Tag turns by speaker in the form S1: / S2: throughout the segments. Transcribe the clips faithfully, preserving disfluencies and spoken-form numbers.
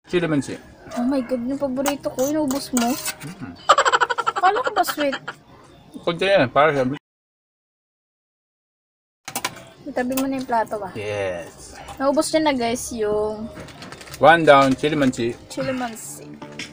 S1: Chilimansi.
S2: Oh my God, yung paborito ko. Inubos mo.
S1: Mm-hmm.
S2: Akala ko ba sweet?
S1: Pagka yan, para sa...
S2: Itabi mo na yung plato ba?
S1: Yes.
S2: Naubos niya na guys yung...
S1: One down, chilimansi.
S2: Chilimansi.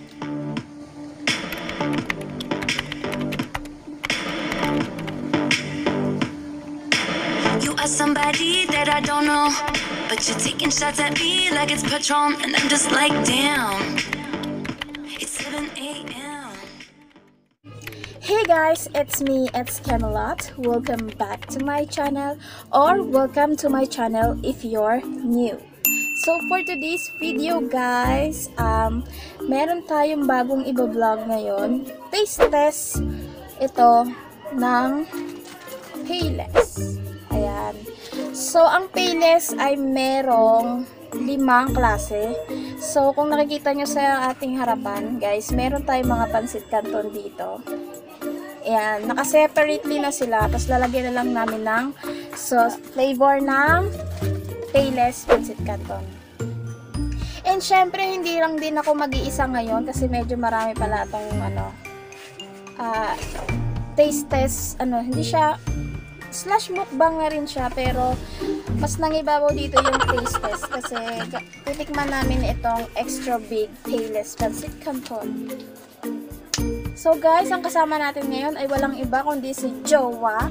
S3: You are somebody that I don't know, but you're taking shots at me like it's Patron, and I'm just like, damn. It's seven A M
S2: Hey guys, it's me, it's kimeLot. Welcome back to my channel, or welcome to my channel if you're new. So for today's video guys, um, meron tayong bagong iba-vlog ngayon. Taste test ito ng PAYLESS. Ayan. So ang PAYLESS ay merong limang klase. So kung nakikita nyo sa ating harapan guys, meron tayong mga pancit canton dito. Ayan, naka-separately na sila. Tapos lalagyan na lang namin ng sauce, flavor ng PAYLESS pancit canton. And syempre, hindi lang din ako mag-iisa ngayon kasi medyo marami pala itong ano, uh, taste test. Ano, hindi siya, slash mukbang na rin siya. Pero, mas nangibabaw dito yung taste test kasi titikman namin itong extra big PAYLESS pancit canton. So guys, ang kasama natin ngayon ay walang iba kundi si Jowa.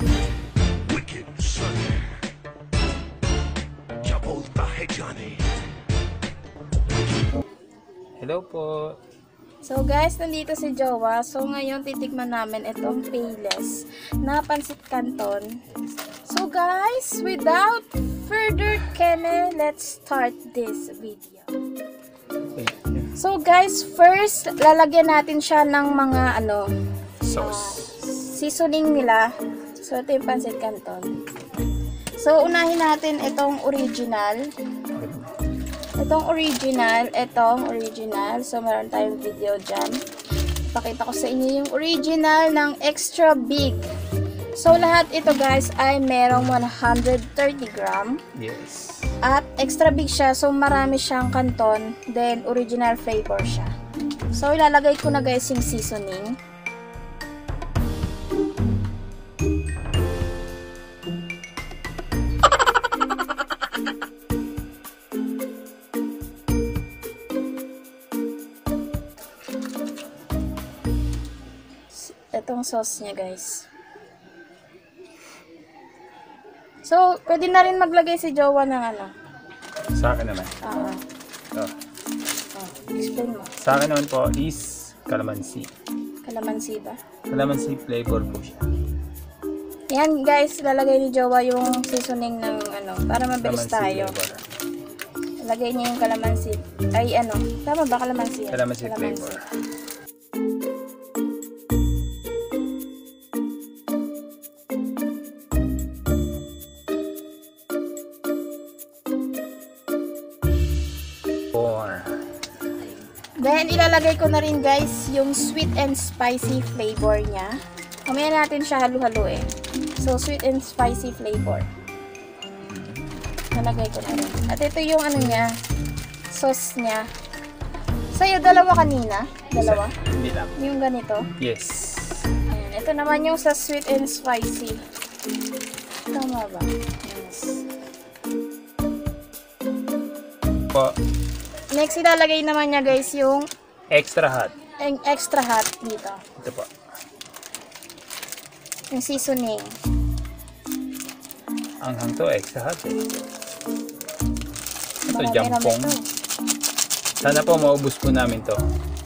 S1: Hello po.
S2: So guys, nandito si Jowa. So ngayon titikman namin itong PAYLESS na pancit canton. So guys, without further keme, let's start this video. So guys, first lalagyan natin siya ng mga ano,
S1: Sauce.
S2: Uh, seasoning nila. So ito yung pancit canton. So unahin natin itong original. Itong original, itong original. So meron tayong video dyan. Pakita ko sa inyo yung original ng extra big. So lahat ito guys ay merong one hundred thirty gram.
S1: Yes.
S2: At extra big siya, so marami siyang canton, then original flavor siya. So ilalagay ko na guys yung seasoning. Itong sauce niya guys. So, pwede na rin maglagay si Jowa ng ano?
S1: Sa akin naman.
S2: Oo.
S1: Oh.
S2: Oh, explain mo.
S1: Sa akin naman po is calamansi.
S2: Calamansi ba?
S1: Calamansi flavor po siya.
S2: Yan guys, lalagay ni Jowa yung seasoning ng ano, para mabilis tayo.
S1: Flavor.
S2: Lagay niya yung calamansi. Ay ano, tama ba calamansi?
S1: Calamansi, calamansi flavor.
S2: Then, ilalagay ko na rin guys yung sweet and spicy flavor niya. Mamaya natin siya halu-haluin. So, sweet and spicy flavor. Nalagay ko na rin. At ito yung ano niya, sauce niya. Sa'yo, dalawa kanina? Dalawa?
S1: Hindi lang.
S2: Yung ganito?
S1: Yes.
S2: Ayan. Ito naman yung sa sweet and spicy. Tama ba? Yes.
S1: Po.
S2: Next, ilalagay naman niya guys yung
S1: Extra hot.
S2: yung extra hot dito.
S1: Ito po.
S2: Yung seasoning.
S1: Ang hang to, extra hot eh. Ito,
S2: Marami
S1: jampong.
S2: naman to.
S1: Sana po maubos po namin to.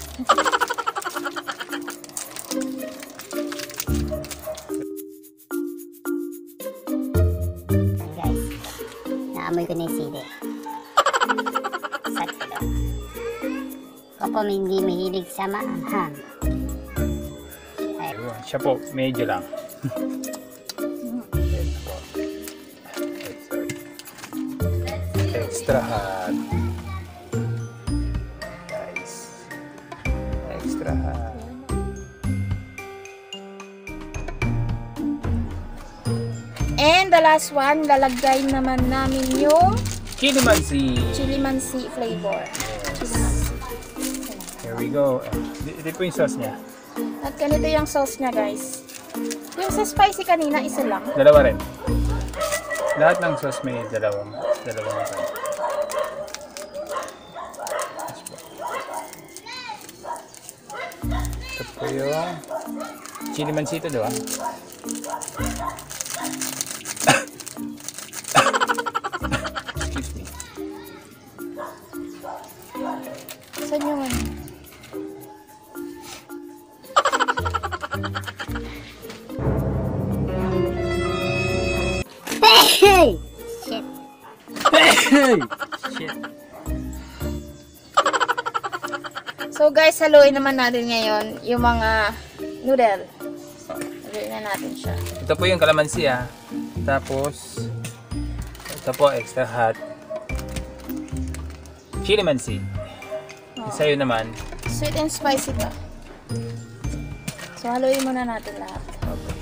S4: Guys, naamoy ko na yung sili. Sakto lang. Ako po hindi mahilig sa maanghang. Ay.
S1: Siya po, medyo lang. Extra hot. Guys. Extra hot.
S2: And the last one, lalagay naman namin yung
S1: Chilimansi.
S2: chilimansi flavor. Chilimansi.
S1: Here we go. Ito po yung sauce niya.
S2: At ganito yung sauce niya, guys. Yung sa spicy kanina, isa lang.
S1: Dalawa rin. Lahat ng sauce may dalawang dalawang rin. Ito po yung chili mansito, di ba? Excuse me.
S2: Saan yung ano?
S4: Hey! Shit.
S1: Shit.
S2: So guys, haluin naman natin ngayon yung mga noodle. Haluin na natin siya.
S1: Ito po yung kalamansi ah. Tapos ito po extra hot chili mansi.
S2: Oh.
S1: Sa'yo naman.
S2: Sweet and spicy ba? So haluin muna natin lahat.
S1: Okay.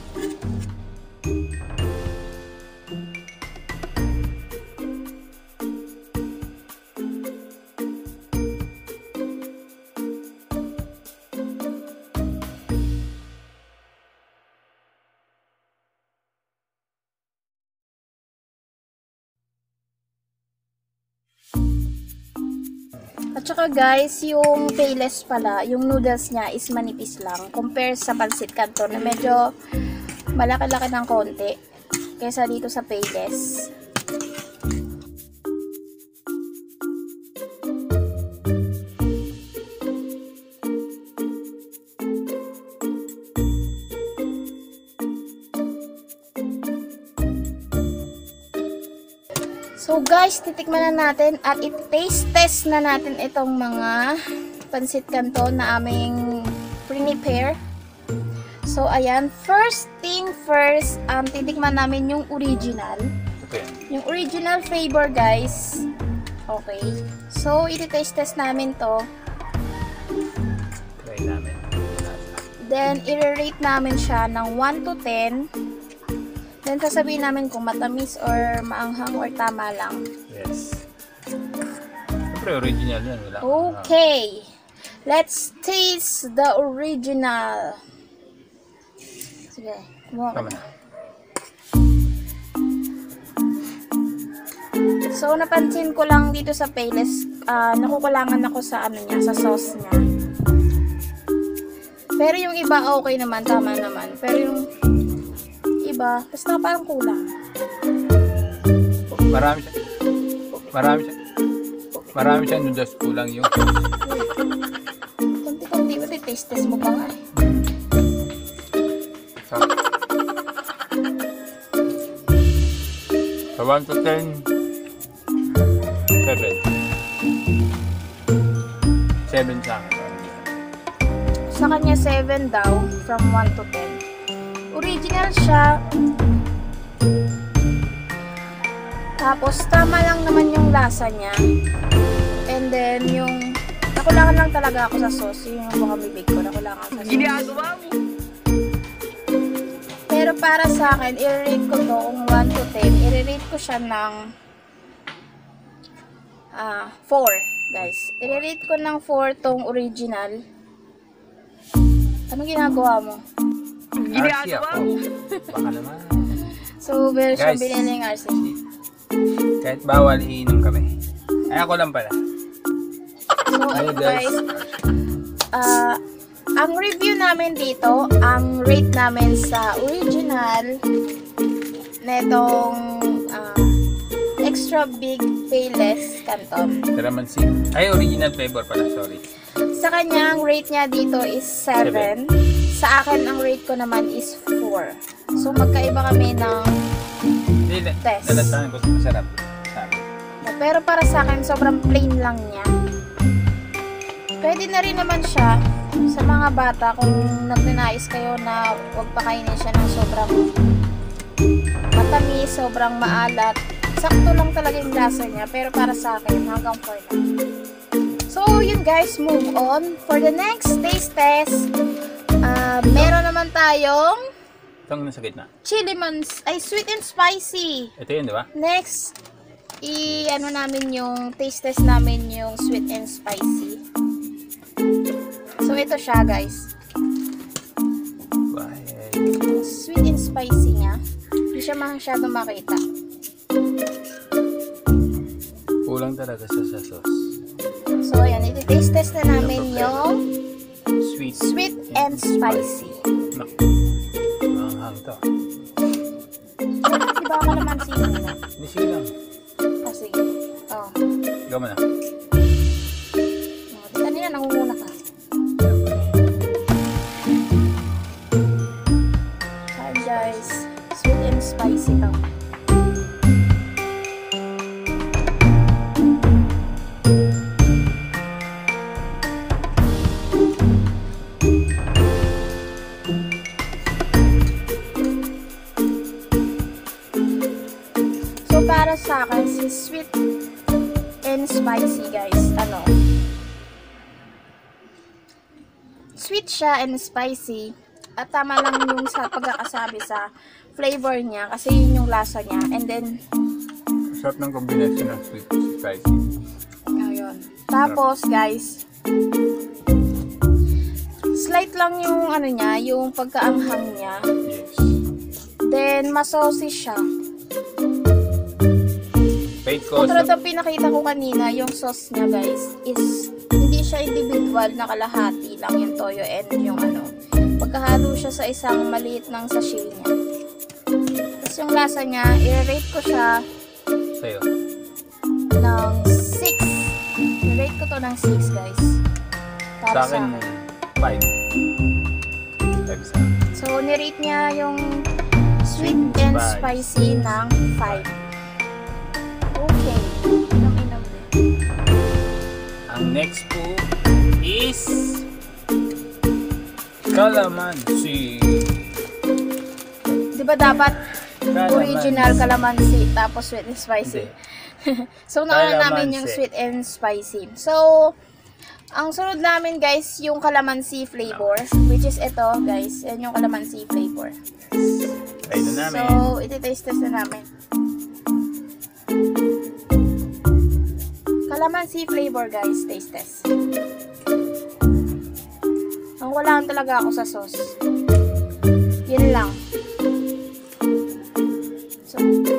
S2: At saka guys, yung PAYLESS pala, yung noodles niya is manipis lang. Compare sa pancit canton na medyo malaki-laki ng konti. Kaysa dito sa PAYLESS. So guys, titikman na natin at i-taste test na natin itong mga pancit canton na aming prepare. So ayan, first thing first, um, titikman namin yung original.
S1: Okay.
S2: Yung original flavor guys. Okay. So i-taste test namin to.
S1: Try namin.
S2: Then i-rate namin siya ng one to ten. Then sasabihin namin kung matamis or maanghang or tama lang.
S1: Yes. Siyempre original yan. Wala.
S2: Okay. Let's taste the original. Sige. Kumuha ka.
S1: Tama na.
S2: So, napansin ko lang dito sa PAYLESS, uh, nakukulangan ako sa ano niya, sa sauce niya. Pero yung iba okay naman, tama naman. Pero yung iba, basta parang kulang.
S1: Marami siya. Marami siya. Marami siya noodles, kulang yung
S2: Kunti-kunti, pati taste test mo pa nga eh.
S1: So, so one to ten, seven. seven sa akin.
S2: Sa kanya seven daw, from one to ten. Original siya. Tapos, tama lang naman yung lasa niya. And then, yung nakulangan lang talaga ako sa sauce. Yung mga bibig ko, nakulangan sa sauce.
S5: Ginagawa mo!
S2: Pero para sa akin, i-rate ko to kung one to ten. I-rate ko siya ng ah, four, guys. I-rate ko ng four tong original. Anong ginagawa mo?
S1: R C ako. Baka naman.
S2: So, meron siya
S1: Guys.
S2: binili ng R C.
S1: Kahit bawal, iinom kami. Ay, ako lang pala.
S2: So, ayun
S1: Noodles.
S2: guys. Ah, ang review namin dito, ang rate namin sa original netong ah, extra big PAYLESS canton.
S1: Kalamansi. Ay, original flavor pala, sorry.
S2: Sa kanya, ang rate niya dito is seven. Sa akin, ang rate ko naman is four. So, magkaiba kami ng
S1: Hindi,
S2: Test.
S1: nalasahan ko masarap. Sabi.
S2: pero para sa akin, sobrang plain lang niya. Pwede na rin naman siya sa mga bata kung nagnanais kayo na huwag pakainin siya ng sobrang matamis, sobrang maalat. Sakto lang talaga yung lasa niya, pero para sa akin, hanggang four lang. So, yun guys, move on. For the next taste test, uh, meron naman tayong
S1: Itong nasa gitna.
S2: chili mans, ay sweet and spicy.
S1: Ito yun, di ba?
S2: Next, i ano namin yung taste test namin yung sweet and spicy. Ito siya, guys.
S1: Bakit?
S2: Sweet and spicy niya. Hindi siya masyado makita.
S1: Kulang talaga sa sa sauce.
S2: So, ayan. Iti-taste test na namin yung
S1: Sweet.
S2: sweet and spicy.
S1: Naku. Manghang to.
S2: Diba ka naman sino na?
S1: Hindi silang.
S2: Ah, sige. Oh.
S1: Ikaw mo na.
S2: Oh, kanina nangunguna ka. Hi guys. Sweet and spicy to. So, para sa akin, si sweet and spicy, guys, ano, sweet siya and spicy, at tama lang yung sa pagkakasabi sa flavor niya, kasi yun yung lasa niya, and then,
S1: Sarap ng combination ng sweet and spicy.
S2: ayun. Tapos, guys, slight lang yung, ano niya, yung pagkaanghang niya,
S1: Yes.
S2: then, masaucy siya.
S1: Paid ko
S2: Katulad
S1: sa...
S2: ng pinakita ko kanina, yung sauce niya, guys, is hindi siya individual na kalahati lang yung toyo and yung ano. Pagkahalo siya sa isang maliit ng sachet niya. Tapos yung lasa niya, i-rate ko siya
S1: Sa'yo.
S2: ng six. I-rate ko to ng six, guys. Para
S1: Sa akin, five. five sa akin.
S2: So, nirate niya yung sweet and spicy ng five. Okay. Inom-inom din.
S1: Ang next po is calamansi.
S2: Di ba dapat
S1: Calamansi.
S2: original calamansi tapos sweet and spicy? So, nauna namin yung
S1: Calamansi.
S2: sweet and spicy. So, ang sunod namin, guys, yung calamansi flavor, which is ito, guys. Yan yung calamansi flavor.
S1: Try na namin.
S2: So, iti-taste test na namin. Calamansi flavor, guys. Taste test. Ang wala talaga ako sa sauce. Yun lang. So,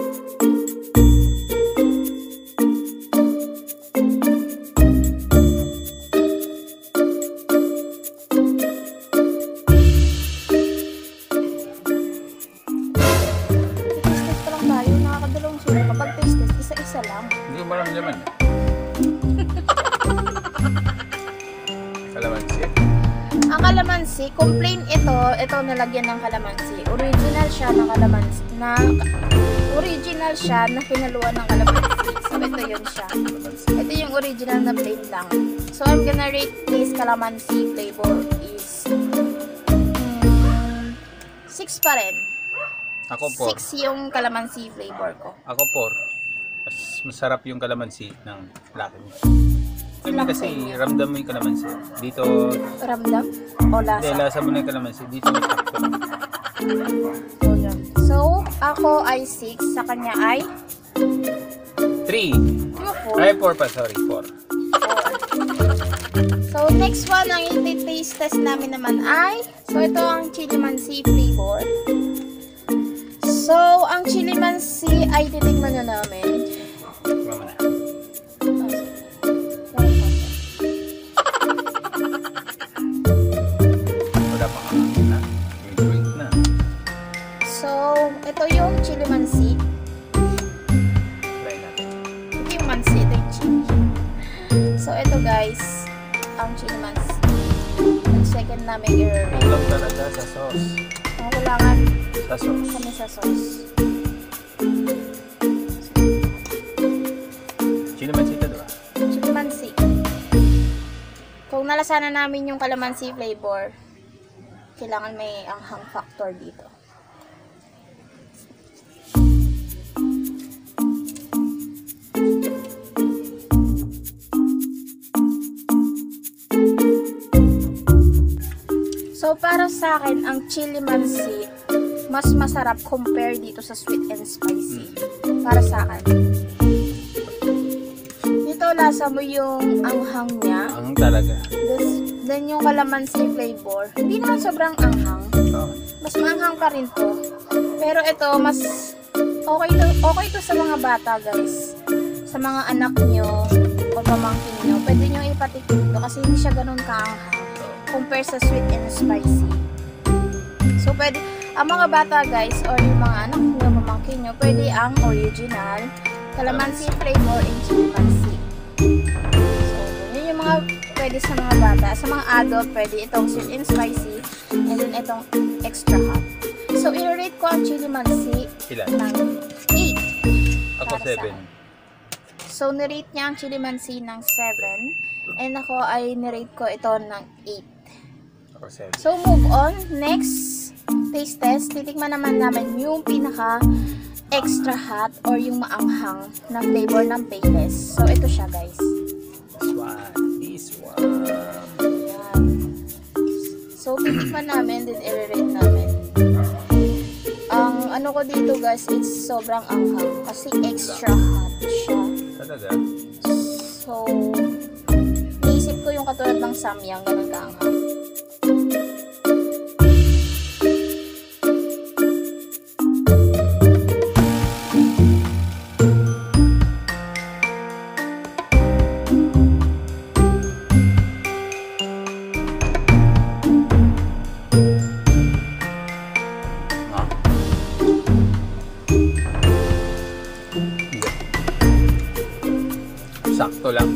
S2: taste pa lang tayo. Nakakadalawang sila. Kapag taste test, isa-isa lang.
S1: Hindi ko marami naman. Calamansi.
S2: Ang kalamansi, complain ito, ito nalagyan ng kalamansi. Original siya ng kalamansi. Na, original siya na kinaluan ng kalamansi. So, ito yun siya.
S1: Calamansi.
S2: Ito yung original na plain lang. So, I'm gonna rate this calamansi flavor is mm, six pa rin.
S1: Ako four.
S2: six yung calamansi flavor ko.
S1: Ako four. Mas masarap yung calamansi ng laki niya. Hindi kasi ramdam mo yung calamansi. Dito,
S2: Ramdam? O
S1: hindi,
S2: lasa?
S1: lasa mo na yung calamansi. Dito sakto lang.
S2: So, yun. So, ako ay six. Sa kanya ay
S1: three.
S2: four.
S1: Ay, four pa. Sorry, four.
S2: So, next one, ang i-taste test namin naman ay, so, ito ang chili mansi flavor. So, ang chili mansi ay titigman na namin.
S1: Mama na. Wala pa kang na. May drink na.
S2: So, ito yung chili mansi.
S1: Try natin.
S2: Ito yung mansi, ito yung chili. So, ito guys, ang chili mansi. Ang second namin i-rate.
S1: Kulang talaga sa sauce.
S2: Ang kulangan
S1: Sa sauce.
S2: kami sa sauce.
S1: Chili mansi ito, diba?
S2: Chili mansi. Kung nalasanan namin yung calamansi flavor, kailangan may anghang factor dito. So, para sa akin, ang chili mansi, mas masarap compare dito sa sweet and spicy. Para sa akin. Dito, lasa mo yung anghang niya.
S1: Ang talaga.
S2: This, then yung calamansi flavor, hindi naman sobrang anghang. Mas maanghang pa rin to. Pero ito, mas okay to, okay to sa mga bata, guys. Sa mga anak nyo o pamangkin nyo, pwede nyo ipatikim to kasi hindi siya ganun kaanghang compare sa sweet and spicy. So, pwede, ang mga bata, guys, or yung mga anak nyo, pamangkin nyo, pwede ang original calamansi flavor and chili pansi. So, yun yung mga pwede sa mga bata. Sa mga adult, pwede itong sweet and spicy and then itong extra hot. So, i-rate ko ang chili mansi ng eight.
S1: Ako seven.
S2: So, nirate niya ang chili mansi ng seven. And ako ay nirate ko ito ng eight.
S1: Ako seven. So,
S2: move on. Next, taste test. Titikman naman namin yung pinaka extra hot or yung maanghang na flavor ng PAYLESS. So, ito siya, guys.
S1: This one. This one.
S2: Ayan. So, titikman namin, then i-rate namin. Ang ano ko dito, guys, it's sobrang anghang kasi extra hot siya.
S1: Talaga?
S2: So, naisip ko yung katulad ng samyang, ganun kaanghang.
S1: Sakto lang.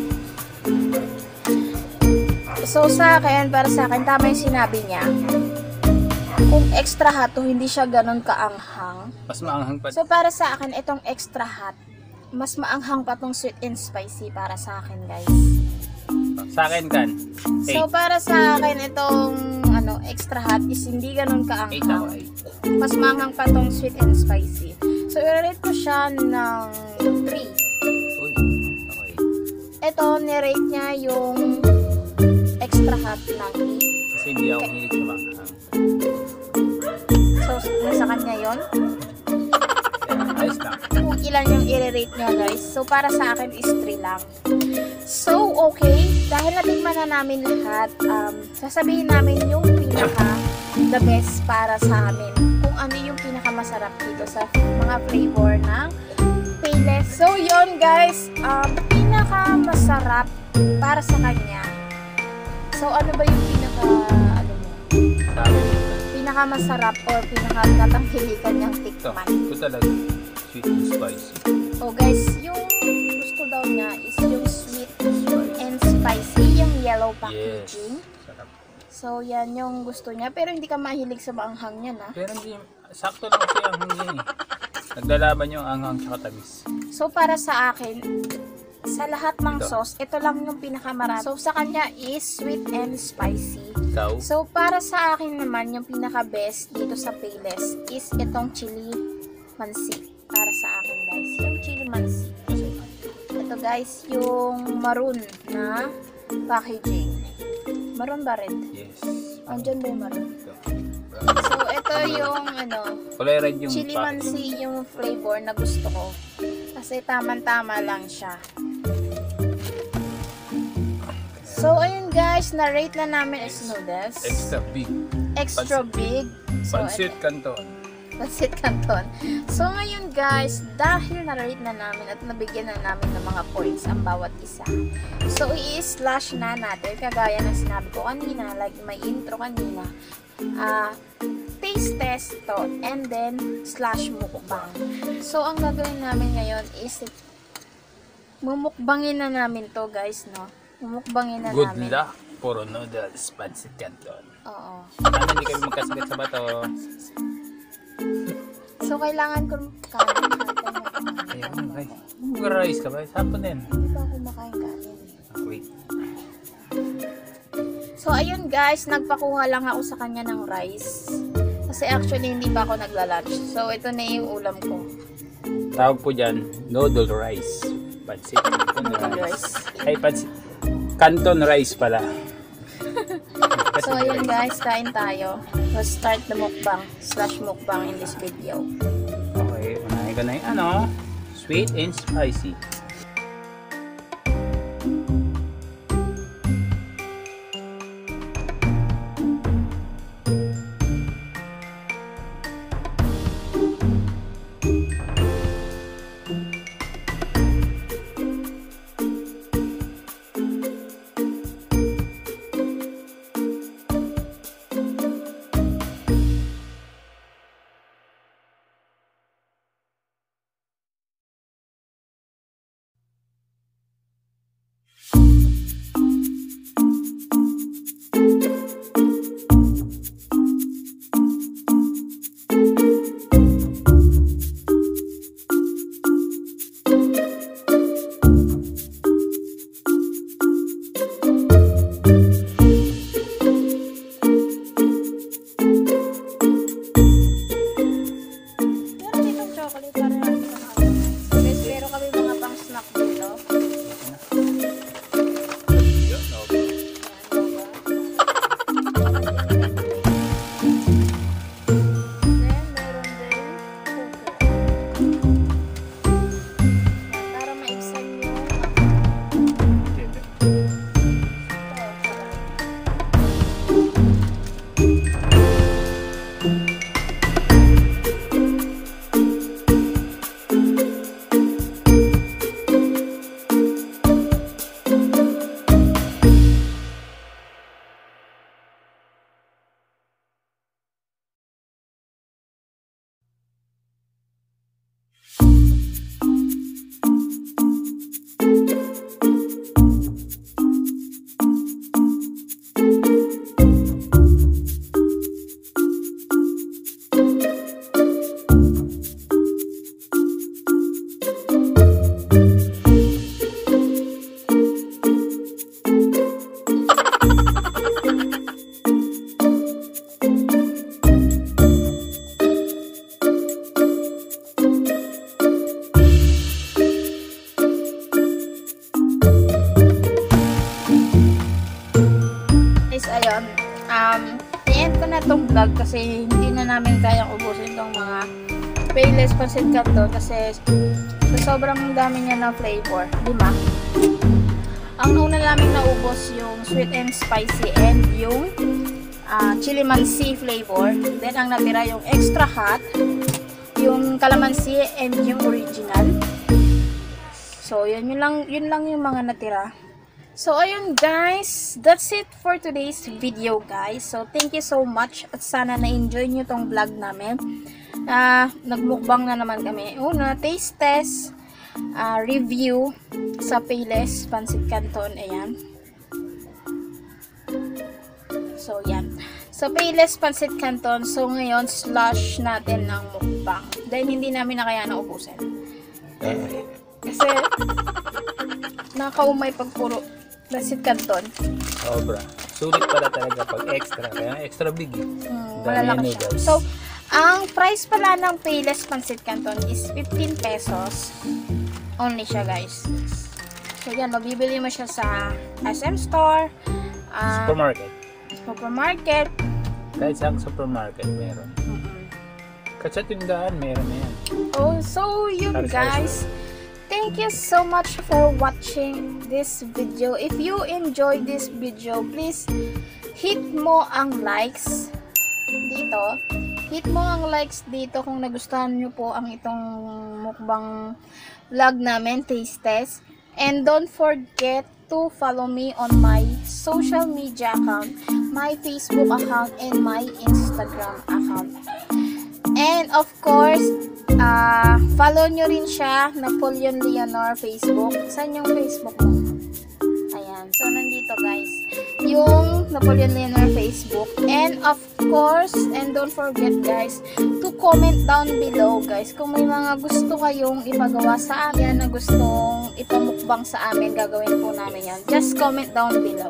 S2: So, sa akin, para sa akin, tama yung sinabi niya. Kung extra hot to, hindi siya ganun kaanghang.
S1: Mas maanghang pa.
S2: So, para sa akin, itong extra hot, mas maanghang pa tong sweet and spicy para sa akin, guys.
S1: Sa akin, kan?
S2: So, para sa akin, itong ano, extra hot is hindi ganun kaanghang. Mas maanghang pa tong sweet and spicy. So, i-rate ko siya ng three. Ito, nirate niya yung extra hot ng eight.
S1: Kasi hindi ako hilig sa maanghang.
S2: So, nasa kanya yun.
S1: Yeah, ayos lang.
S2: Kung ilan yung i-rate niya, guys. So, para sa akin is three lang. So, okay. Dahil natikman na namin lahat, um, sasabihin namin yung pinaka the best para sa amin. Kung ano yung pinaka masarap dito sa mga flavor ng PAYLESS. So, yun, guys. Um, pinaka masarap para sa kanya. So, ano ba yung pinaka, ano mo? Pinaka masarap or pinaka natanghilikan niyang tikman?
S1: Ito, ito talaga. Sweet and spicy.
S2: Oh, guys, yung gusto daw niya is yung sweet and spicy, yung yellow packaging.
S1: Yes. Sarap.
S2: So, yan yung gusto niya. Pero hindi ka mahilig sa maanghang niya, na?
S1: Pero hindi, sakto lang kasi ang hangin eh. Naglalaban yung anghang tsaka tamis.
S2: So, para sa akin, sa lahat ng sauce, ito lang yung pinakamarami. So, sa kanya is sweet and spicy.
S1: Ikaw?
S2: So, para sa akin naman, yung pinaka-best dito sa PAYLESS is itong chili mansi. Para sa akin, guys. Yung chili mansi. Ito, guys, yung maroon na packaging. Maroon ba red?
S1: Yes.
S2: Andyan ba yung maroon? So, ito yung, ano,
S1: kulay red yung
S2: chili mansi yung flavor na gusto ko. Kasi taman-tama lang siya. So, ayun guys, na-rate na namin is noodles.
S1: Extra big.
S2: Extra
S1: Pancit.
S2: big. So,
S1: Pancit Canton.
S2: Pancit Canton. So, ngayon guys, dahil na-rate na namin at nabigyan na namin ng mga points ang bawat isa. So, i-slash na natin. Kagaya ng sinabi ko kanina, like may intro kanina. Ah... Uh, taste test to, and then slash mukbang. So, ang gagawin namin ngayon is mumukbangin na namin to, guys, no? Mumukbangin na
S1: Good
S2: namin.
S1: Good luck, puro noodles, Pancit Canton.
S2: Oo.
S1: Ano, hindi kami magkasakit sa bato.
S2: So, kailangan ko kanin.
S1: Ayun, ay. Mag-rice ka ba? Sapon din.
S2: Hindi ba ako makain kanin?
S1: Wait.
S2: So, ayun guys, nagpakuha lang ako sa kanya ng rice. Kasi actually, hindi pa ako nagla-lunch. So, ito na yung ulam ko.
S1: Tawag po dyan, noodle rice. Pancit Canton
S2: Noodle
S1: rice.
S2: rice.
S1: Ay, pancit. Canton rice pala.
S2: So, ayun guys, kain tayo. Let's start the mukbang slash mukbang in this video.
S1: Okay, unahin ko na yung ano, sweet and spicy.
S2: guys, ayun. Um, i-end ko na tong vlog kasi hindi na namin kayang ubusin tong mga payless pancit canton kasi sobrang dami niya na flavor. Lima. Ang una namin naubos yung sweet and spicy and yung uh, chili mansi flavor. Then ang natira yung extra hot, yung calamansi and yung original. So yun, yun lang, yun lang yung mga natira. So ayun guys, that's it for today's video guys. So thank you so much at sana na-enjoy nyo tong vlog namin. Uh, nagmukbang na naman kami. Una, taste test. Uh, review sa Payless pancit canton. Ayan. So yan. So Payless pancit canton. So ngayon slash natin ng mukbang. Dahil hindi namin na kaya naubusin. Kasi nakaumay pag puro pancit canton.
S1: Sobra. Sulit pala talaga pag extra. Kaya extra big eh.
S2: Hmm, malalaki siya. So ang price pala ng Payless pancit canton is fifteen pesos. Only siya guys. So yan, mabibili mo siya sa S M store, uh,
S1: supermarket.
S2: Supermarket.
S1: Kahit sa supermarket meron.
S2: Mm-mm.
S1: Kahit sa tindahan meron na yan.
S2: Oh, so yun guys. Thank you so much for watching this video. If you enjoyed this video, please hit mo ang likes dito. Hit mo ang likes dito kung nagustuhan nyo po ang itong mukbang vlog namin, taste test. And don't forget to follow me on my social media account, my Facebook account, and my Instagram account. And of course, uh, follow nyo rin siya, Napoleon Leonor Facebook. Saan yung Facebook mo? Ayan. So, nandito guys. Yung Napoleon Leonor Facebook. And of course, and don't forget guys, to comment down below guys. Kung may mga gusto kayong ipagawa sa amin, na gustong ipamukbang sa amin, gagawin po namin yan. Just comment down below.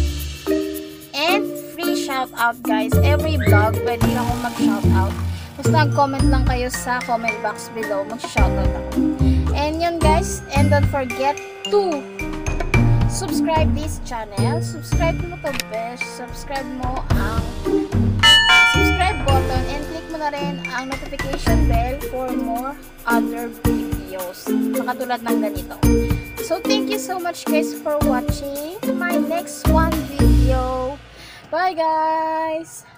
S2: And free shout out guys. Every vlog, pwede lang akong mag-shout out. Basta nag-comment lang kayo sa comment box below, mag-shout out ako. And yun guys, and don't forget to subscribe this channel. Subscribe mo to best. Subscribe mo ang subscribe button and click mo na rin ang notification bell for more other videos na katulad ng ganito. So thank you so much guys for watching my next one video. Bye guys!